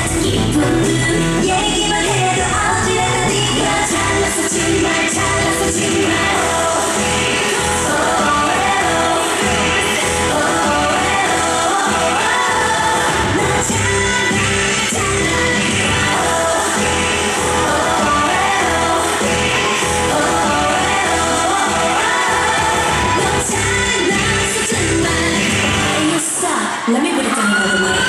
기쁜 얘기만 해도 어지러워 네가 잘났어 정말 잘났어 정말 Let me put it down another way.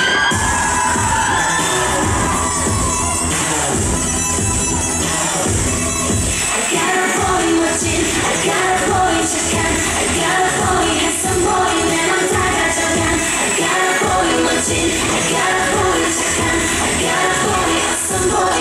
I got a boy 멋진, I got a boy 착한, I got a boy handsome boy 내 맘 다 가져간. I got a boy 멋진, I got a boy 착한, I got a boy awesome boy